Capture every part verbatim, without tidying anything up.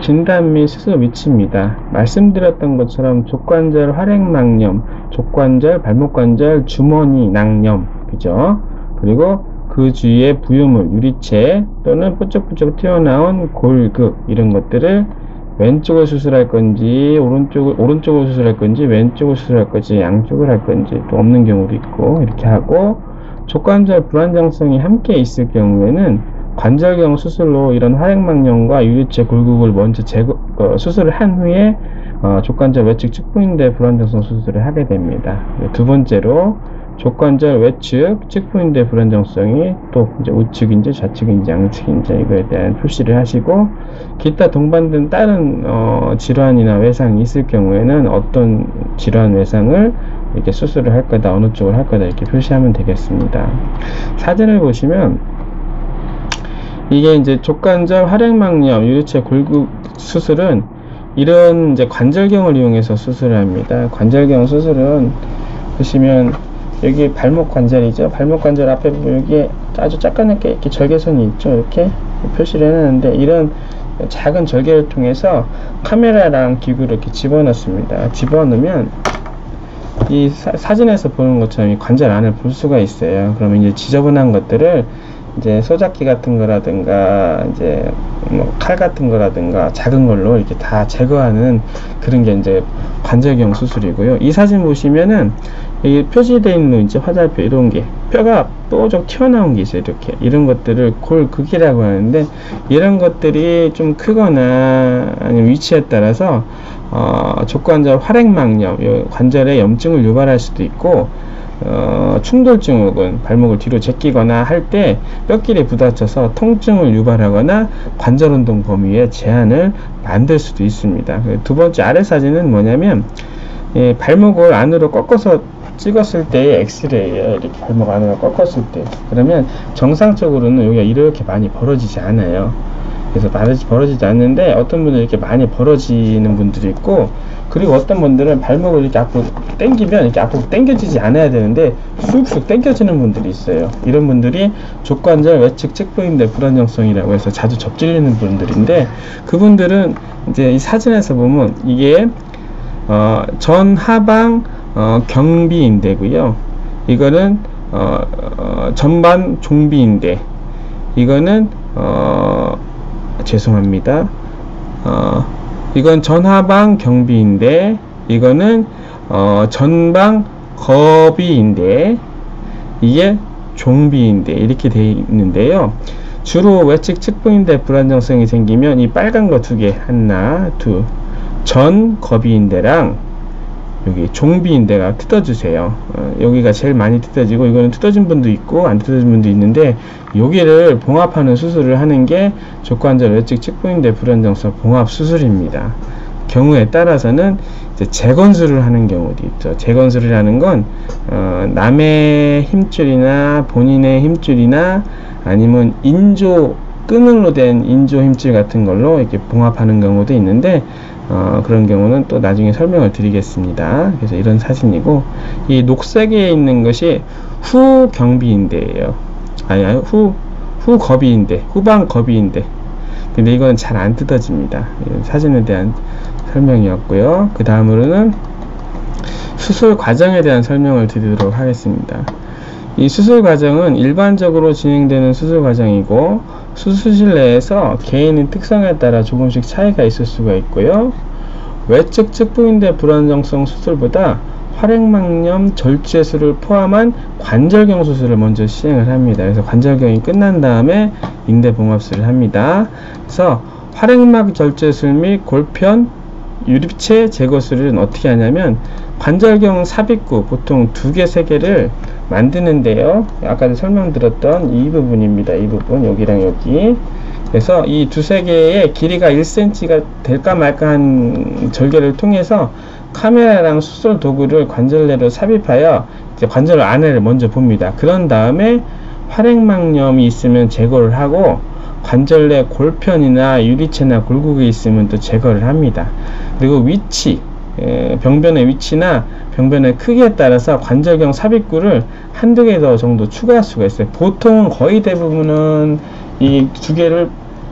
진단 및 수술 위치입니다. 말씀드렸던 것처럼 족관절 활액막염, 족관절, 발목관절, 주머니 낭염, 그죠? 그리고 그 주위에 부유물, 유리체 또는 뾰족뾰족 튀어나온 골극, 이런 것들을 왼쪽을 수술할 건지 오른쪽을 오른쪽을 수술할 건지 왼쪽을 수술할 건지 양쪽을 할 건지 또 없는 경우도 있고 이렇게 하고, 족관절 불안정성이 함께 있을 경우에는 관절경 수술로 이런 활액막염과 유리체 골극을 먼저 제거 어, 수술을 한 후에 어, 족관절 외측 측부인대 불안정성 수술을 하게 됩니다. 두 번째로 족관절 외측 측부인대 불안정성이 또 이제 우측인지 좌측인지 양측인지 이거에 대한 표시를 하시고, 기타 동반된 다른 어, 질환이나 외상이 있을 경우에는 어떤 질환 외상을 이렇게 수술을 할 거다, 어느 쪽을 할 거다 이렇게 표시하면 되겠습니다. 사진을 보시면 이게 이제 족관절 활액막염 유리체 골극 수술은 이런 이제 관절경을 이용해서 수술을 합니다. 관절경 수술은 보시면 여기 발목 관절이죠. 발목 관절 앞에 보면 여기에 아주 작게 이렇게 절개선이 있죠. 이렇게 표시를 해놨는데, 이런 작은 절개를 통해서 카메라랑 기구를 이렇게 집어넣습니다. 집어넣으면 이 사, 사진에서 보는 것처럼 이 관절 안을 볼 수가 있어요. 그러면 이제 지저분한 것들을 이제 소작기 같은 거라든가 이제 뭐 칼 같은 거라든가 작은 걸로 이렇게 다 제거하는 그런 게 이제 관절경 수술이고요. 이 사진 보시면은 여기 표시되어 있는 이제 화살표, 이런 게 뼈가 뾰족 튀어나온 게 있어요. 이렇게 이런 것들을 골극이라고 하는데, 이런 것들이 좀 크거나 아니면 위치에 따라서 어, 족관절 활액막염, 관절에 염증을 유발할 수도 있고, 어, 충돌증 혹은 발목을 뒤로 제끼거나 할 때 뼈끼리 부딪혀서 통증을 유발하거나 관절 운동 범위에 제한을 만들 수도 있습니다. 두 번째 아래 사진은 뭐냐면, 예, 발목을 안으로 꺾어서 찍었을 때의 엑스레이예요. 이렇게 발목 안으로 꺾었을 때. 그러면 정상적으로는 여기가 이렇게 많이 벌어지지 않아요. 그래서 벌어지지 않는데, 어떤 분들은 이렇게 많이 벌어지는 분들이 있고, 그리고 어떤 분들은 발목을 이렇게 앞으로 당기면 이렇게 앞으로 당겨지지 않아야 되는데 쑥쑥 당겨지는 분들이 있어요. 이런 분들이 족관절 외측 측부인대 불안정성이라고 해서 자주 접질리는 분들인데, 그분들은 이제 이 사진에서 보면 이게 어, 전하방 어, 경비인대고요. 이거는 어, 어, 전반 종비인대. 이거는 어, 죄송합니다. 어, 이건 전하방 경비인대, 이거는 어, 전방 거비인대, 이게 종비인대 이렇게 되어 있는데요. 주로 외측 측부인대 불안정성이 생기면 이 빨간 거 두 개, 하나, 둘, 전 거비인대랑 여기 종비인대가 뜯어주세요. 어, 여기가 제일 많이 뜯어지고, 이거는 뜯어진 분도 있고 안 뜯어진 분도 있는데, 여기를 봉합하는 수술을 하는 게 족관절 외측 측부인대 불안정성 봉합 수술입니다. 경우에 따라서는 이제 재건술을 하는 경우도 있죠. 재건술을 하는 건 어, 남의 힘줄이나 본인의 힘줄이나 아니면 인조 끈으로 된 인조 힘줄 같은 걸로 이렇게 봉합하는 경우도 있는데, 어, 그런 경우는 또 나중에 설명을 드리겠습니다. 그래서 이런 사진이고, 이 녹색에 있는 것이 후경비인대예요. 아니, 아니 후, 후거비인대, 후방 거비인대. 근데 이거는 잘 안 뜯어집니다. 사진에 대한 설명이었고요. 그 다음으로는 수술 과정에 대한 설명을 드리도록 하겠습니다. 이 수술 과정은 일반적으로 진행되는 수술 과정이고, 수술실 내에서 개인의 특성에 따라 조금씩 차이가 있을 수가 있고요. 외측 측부인대 불안정성 수술보다 활액막염 절제술을 포함한 관절경 수술을 먼저 시행을 합니다. 그래서 관절경이 끝난 다음에 인대 봉합술을 합니다. 그래서 활액막 절제술 및 골편 유립체 제거술은 어떻게 하냐면, 관절경 삽입구 보통 두 개, 세 개를 만드는데요. 아까 설명드렸던 이 부분입니다. 이 부분, 여기랑 여기. 그래서 이 두세 개의 길이가 일 센티미터가 될까 말까 한 절개를 통해서 카메라랑 수술 도구를 관절 내로 삽입하여 이제 관절 안에를 먼저 봅니다. 그런 다음에 활액막염이 있으면 제거를 하고, 관절 내 골편이나 유리체나 골국이 있으면 또 제거를 합니다. 그리고 위치, 병변의 위치나 병변의 크기에 따라서 관절경 삽입구를 한두 개 더 정도 추가할 수가 있어요. 보통 거의 대부분은 이 두 개를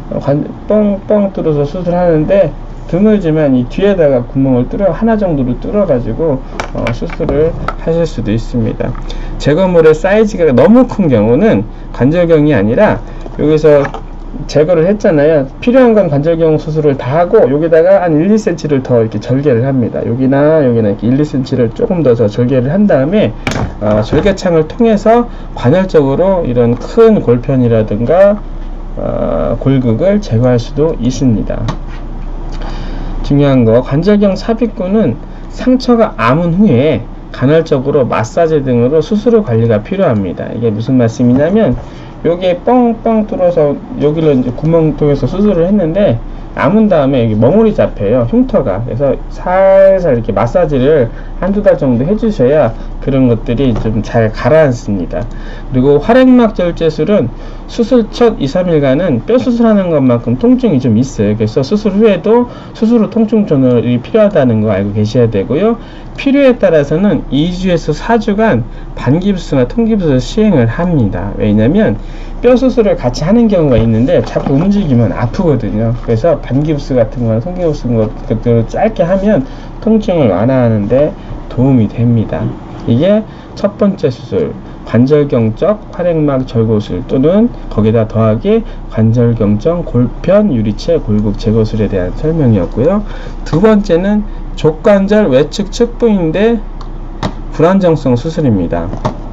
관, 뻥뻥 뚫어서 수술하는데 드물지만 이 뒤에다가 구멍을 뚫어 하나 정도로 뚫어 가지고 어, 수술을 하실 수도 있습니다. 제거물의 사이즈가 너무 큰 경우는 관절경이 아니라 여기서 제거를 했잖아요. 필요한 건 관절경 수술을 다 하고 여기다가 한 일, 이 센티미터를 더 이렇게 절개를 합니다. 여기나 여기나 이렇게 일, 이 센티미터를 조금 더, 더 절개를 한 다음에 어, 절개창을 통해서 관열적으로 이런 큰 골편이라든가 어, 골극을 제거할 수도 있습니다. 중요한 거, 관절경 삽입구는 상처가 아문 후에 간헐적으로 마사지 등으로 수술 관리가 필요합니다. 이게 무슨 말씀이냐면 여기에 뻥뻥 뚫어서 여기를 이제 구멍 통해서 수술을 했는데 아문 다음에 여기 멍울이 잡혀요. 흉터가. 그래서 살살 이렇게 마사지를 한두 달 정도 해주셔야 그런 것들이 좀 잘 가라앉습니다. 그리고 활액막 절제술은 수술 첫 이, 삼 일간은 뼈 수술하는 것만큼 통증이 좀 있어요. 그래서 수술 후에도 수술 후 통증 전환이 필요하다는 거 알고 계셔야 되고요. 필요에 따라서는 이 주에서 사 주간 반깁스나 통깁스를 시행을 합니다. 왜냐면 뼈 수술을 같이 하는 경우가 있는데 자꾸 움직이면 아프거든요. 그래서 반깁스 같은 거나 통깁스 같은 것들을 짧게 하면 통증을 완화하는데 도움이 됩니다. 이게 첫 번째 수술, 관절경적 활액막 절고술 또는 거기다 더하기 관절경적 골편 유리체 골극 제거술에 대한 설명이었고요. 두 번째는 족관절 외측 측부인대 불안정성 수술입니다.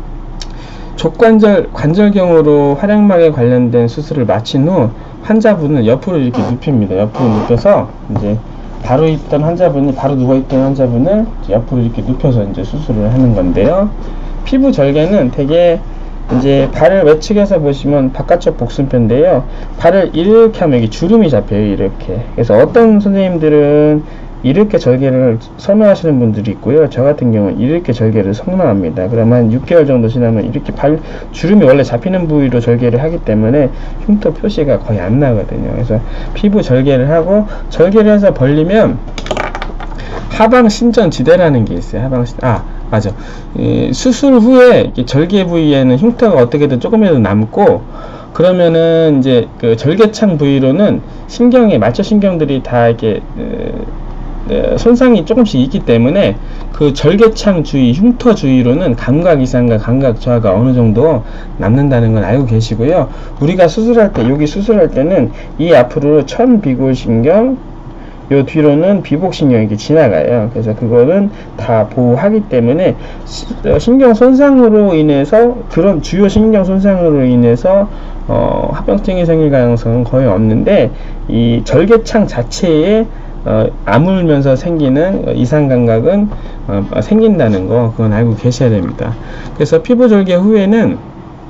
족관절 관절경으로 활액막에 관련된 수술을 마친 후 환자분은 옆으로 이렇게 눕힙니다. 옆으로 눕혀서 이제 바로 있던 환자분이 바로 누워있던 환자분을 옆으로 이렇게 눕혀서 이제 수술을 하는 건데요. 피부 절개는 되게 이제 발을 외측에서 보시면 바깥쪽 복순편인데요. 발을 이렇게 하면 여기 주름이 잡혀요. 이렇게. 그래서 어떤 선생님들은 이렇게 절개를 선호하시는 분들이 있고요. 저 같은 경우는 이렇게 절개를 선호합니다. 그러면 육 개월 정도 지나면 이렇게 발 주름이 원래 잡히는 부위로 절개를 하기 때문에 흉터 표시가 거의 안 나거든요. 그래서 피부 절개를 하고 절개를 해서 벌리면 하방 신전지대라는 게 있어요. 하방 신 아 맞아. 이 수술 후에 절개 부위에는 흉터가 어떻게든 조금이라도 남고 그러면은 이제 그 절개창 부위로는 신경이 말초 신경들이 다 이렇게 에, 손상이 조금씩 있기 때문에 그 절개창 주위, 흉터 주위로는 감각 이상과 감각 저하가 어느 정도 남는다는 건 알고 계시고요. 우리가 수술할 때, 여기 수술할 때는 이 앞으로 천비골신경, 요 뒤로는 비복신경이 이렇게 지나가요. 그래서 그거는 다 보호하기 때문에 신경 손상으로 인해서, 그런 주요 신경 손상으로 인해서 어, 합병증이 생길 가능성은 거의 없는데, 이 절개창 자체에 어, 아물면서 생기는 이상 감각은 어, 생긴다는 거, 그건 알고 계셔야 됩니다. 그래서 피부 절개 후에는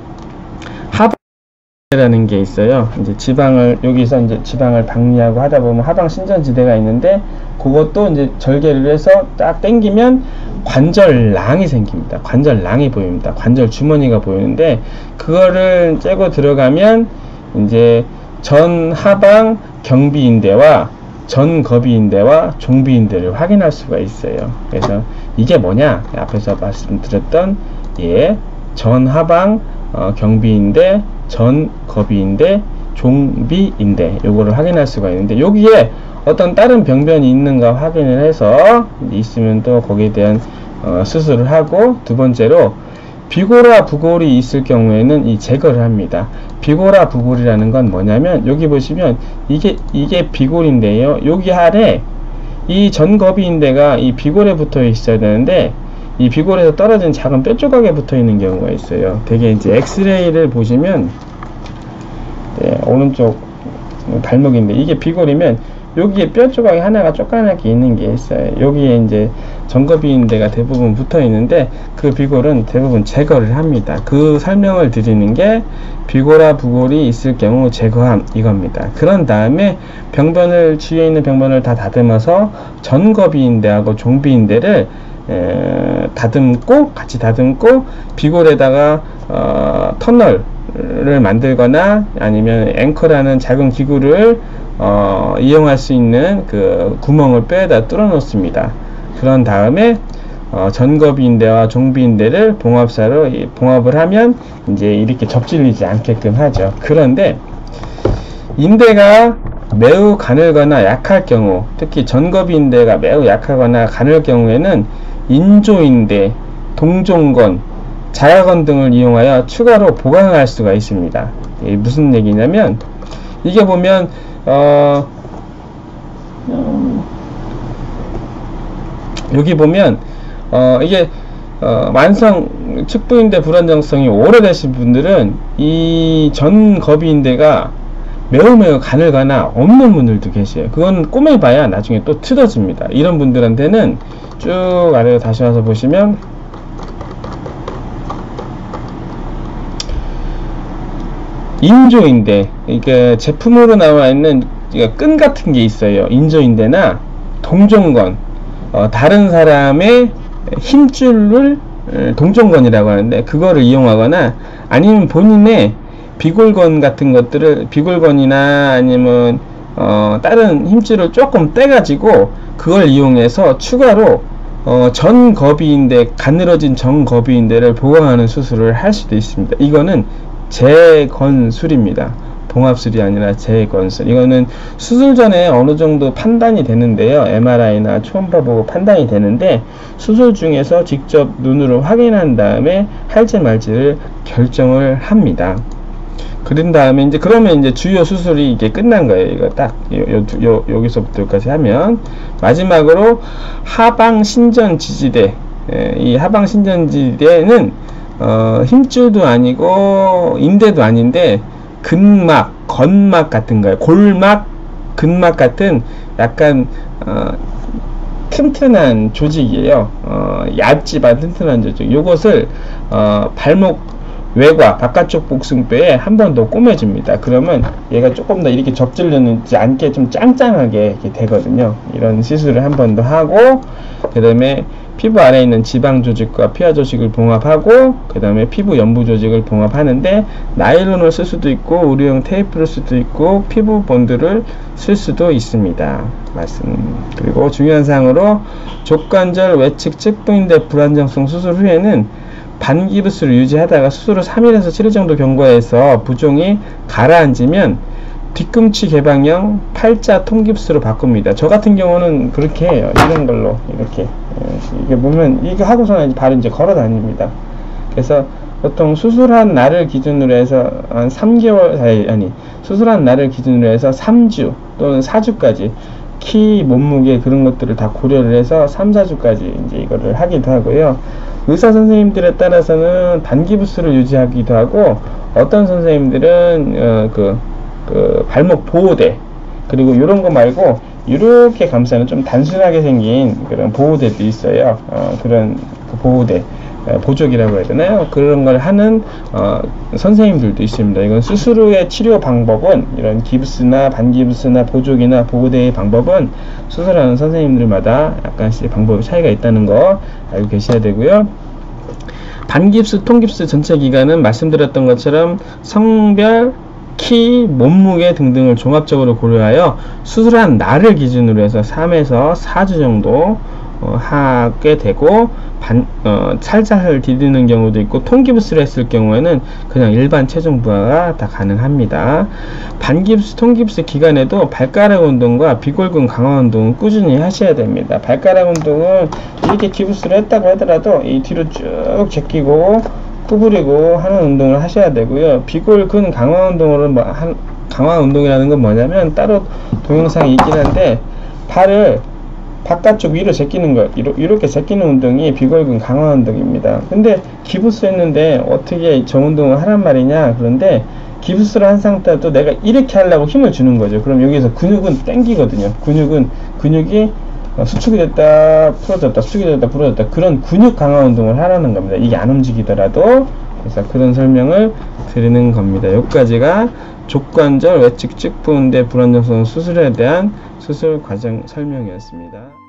하방이라는 게 있어요. 이제 지방을, 여기서 이제 지방을 박리하고 하다 보면 하방 신전지대가 있는데, 그것도 이제 절개를 해서 딱 당기면 관절랑이 생깁니다. 관절랑이 보입니다. 관절 주머니가 보이는데, 그거를 째고 들어가면 이제 전 하방 경비인대와 전거비인대와 종비인대를 확인할 수가 있어요. 그래서 이게 뭐냐, 앞에서 말씀드렸던 예, 전하방 어, 경비인대, 전거비인대, 종비인대, 요거를 확인할 수가 있는데, 여기에 어떤 다른 병변이 있는가 확인을 해서 있으면 또 거기에 대한 어, 수술을 하고, 두 번째로 비고라 부골이 있을 경우에는 이 제거를 합니다. 비고라 부골이라는 건 뭐냐면, 여기 보시면 이게 이게 비골인데요. 여기 아래 이 전거비인대가 이 비골에 붙어 있어야 되는데, 이 비골에서 떨어진 작은 뼈 조각에 붙어 있는 경우가 있어요. 되게 이제 엑스레이를 보시면, 네, 오른쪽 발목인데 이게 비골이면 여기에 뼈 조각이 하나가 쪼까맣게 있는 게 있어요. 여기에 이제 전거비인대가 대부분 붙어 있는데, 그 비골은 대부분 제거를 합니다. 그 설명을 드리는 게 비고라 부골이 있을 경우 제거함, 이겁니다. 그런 다음에 병변을, 주위에 있는 병변을 다 다듬어서 전거비인대하고 종비인대를 에, 다듬고, 같이 다듬고, 비골에다가 어, 터널을 만들거나 아니면 앵커라는 작은 기구를 어, 이용할 수 있는 그 구멍을 뼈에다 뚫어 놓습니다. 그런 다음에 어, 전거비인대와 종비인대를 봉합사로 봉합을 하면 이제 이렇게 접질리지 않게끔 하죠. 그런데 인대가 매우 가늘거나 약할 경우, 특히 전거비 인대가 매우 약하거나 가늘 경우에는 인조인대, 동종건, 자야건 등을 이용하여 추가로 보강할 수가 있습니다. 이게 무슨 얘기냐면, 이게 보면 어, 여기 보면 어, 이게 어, 만성 측부인대 불안정성이 오래되신 분들은 이 전거비인대가 매우 매우 가늘거나 없는 분들도 계세요. 그건 꼬매봐야 나중에 또 틀어집니다. 이런 분들한테는 쭉 아래로 다시 와서 보시면 인조인대, 그러니까 제품으로 나와 있는 끈 같은 게 있어요. 인조인대나 동종건, 어, 다른 사람의 힘줄을 동종건이라고 하는데, 그거를 이용하거나 아니면 본인의 비골건 같은 것들을, 비골건이나 아니면 어, 다른 힘줄을 조금 떼가지고 그걸 이용해서 추가로 어, 전거비인대, 가늘어진 전거비인대를 보강하는 수술을 할 수도 있습니다. 이거는 재건술입니다. 봉합술이 아니라 재건술. 이거는 수술 전에 어느 정도 판단이 되는데요. 엠알아이나 초음파 보고 판단이 되는데, 수술 중에서 직접 눈으로 확인한 다음에 할지 말지를 결정을 합니다. 그런 다음에 이제 그러면 이제 주요 수술이 이게 끝난 거예요. 이거 딱 요, 요, 요, 여기서부터 여기까지 하면, 마지막으로 하방 신전 지지대. 예, 이 하방 신전 지지대는 어, 힘줄도 아니고 인대도 아닌데 근막, 건막 같은 거예요. 골막, 근막 같은 약간 어, 튼튼한 조직이에요. 어, 얇지만 튼튼한 조직. 요것을 어, 발목 외과, 바깥쪽 복숭뼈에 한 번 더 꼬매줍니다. 그러면 얘가 조금 더 이렇게 접질르지 않게 좀 짱짱하게 이렇게 되거든요. 이런 시술을 한 번 더 하고, 그 다음에 피부 아래에 있는 지방 조직과 피하 조직을 봉합하고, 그 다음에 피부 연부 조직을 봉합하는데, 나일론을 쓸 수도 있고 의료용 테이프를 쓸 수도 있고 피부 본드를 쓸 수도 있습니다. 말씀. 그리고 중요한 사항으로 족관절 외측 측부인대 불안정성 수술 후에는 반기부스를 유지하다가 수술을 삼 일에서 칠 일 정도 경과해서 부종이 가라앉으면 뒤꿈치 개방형 팔자 통깁스로 바꿉니다. 저 같은 경우는 그렇게 해요. 이런 걸로 이렇게 이게 보면 이거 하고서는 바로 이제 걸어 다닙니다. 그래서 보통 수술한 날을 기준으로 해서 한 삼 개월 아니, 아니 수술한 날을 기준으로 해서 삼 주 또는 사 주까지 키, 몸무게 그런 것들을 다 고려를 해서 삼, 사 주까지 이제 이거를 하기도 하고요. 의사 선생님들에 따라서는 반기부스를 유지하기도 하고, 어떤 선생님들은 어, 그, 그 발목 보호대, 그리고 이런 거 말고 이렇게 감싸는 좀 단순하게 생긴 그런 보호대도 있어요. 어, 그런 그 보호대, 어, 보조기라고 해야 되나요? 그런 걸 하는 어, 선생님들도 있습니다. 이건 수술 후의 치료 방법은, 이런 기부스나 반기부스나 보조기나 보호대의 방법은 수술하는 선생님들마다 약간씩 방법의 차이가 있다는 거 알고 계셔야 되고요. 반깁스, 통깁스 전체 기간은 말씀드렸던 것처럼 성별, 키, 몸무게 등등을 종합적으로 고려하여 수술한 날을 기준으로 해서 삼에서 사 주 정도 어, 하게 되고, 반, 어, 살살 디디는 경우도 있고, 통깁스를 했을 경우에는 그냥 일반 체중 부하가 다 가능합니다. 반깁스, 통깁스 기간에도 발가락 운동과 비골근 강화 운동은 꾸준히 하셔야 됩니다. 발가락 운동은 이렇게 기부스를 했다고 하더라도 이 뒤로 쭉 제끼고 구부리고 하는 운동을 하셔야 되고요. 비골근 강화 운동으로 뭐 한, 강화 운동이라는 건 뭐냐면 따로 동영상이 있긴 한데, 발을 바깥쪽 위로 제끼는 거, 이렇게 제끼는 운동이 비골근 강화 운동입니다. 근데 기부스 했는데 어떻게 저 운동을 하란 말이냐? 그런데 기부스를 한 상태도 내가 이렇게 하려고 힘을 주는 거죠. 그럼 여기서 근육은 땡기거든요. 근육은, 근육이 수축이 됐다 풀어졌다 수축이 됐다 풀어졌다, 그런 근육 강화 운동을 하라는 겁니다. 이게 안 움직이더라도. 그래서 그런 설명을 드리는 겁니다. 여기까지가 족관절 외측 측부인대 불안정성 수술에 대한 수술 과정 설명이었습니다.